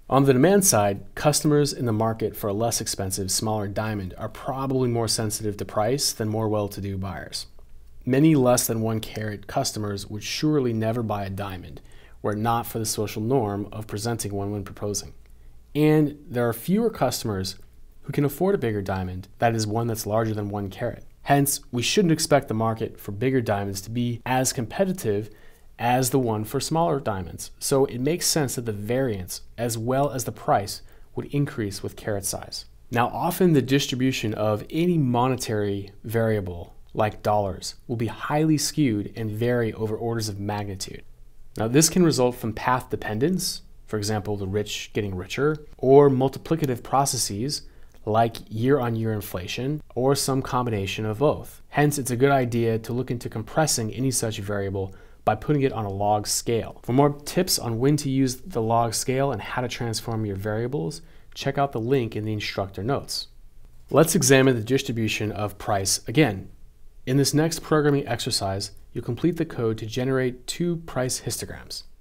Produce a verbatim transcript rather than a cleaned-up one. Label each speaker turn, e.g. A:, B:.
A: On the demand side, customers in the market for a less expensive, smaller diamond are probably more sensitive to price than more well-to-do buyers. Many less than one carat customers would surely never buy a diamond were it not for the social norm of presenting one when proposing. And there are fewer customers who can afford a bigger diamond that is one that's larger than one carat. Hence, we shouldn't expect the market for bigger diamonds to be as competitive as the one for smaller diamonds. So it makes sense that the variance as well as the price would increase with carat size. Now, often the distribution of any monetary variable like dollars will be highly skewed and vary over orders of magnitude. Now, this can result from path dependence, for example, the rich getting richer, or multiplicative processes like year-on-year inflation, or some combination of both. Hence, it's a good idea to look into compressing any such variable by putting it on a log scale. For more tips on when to use the log scale and how to transform your variables, check out the link in the instructor notes. Let's examine the distribution of price again. In this next programming exercise, you'll complete the code to generate two price histograms.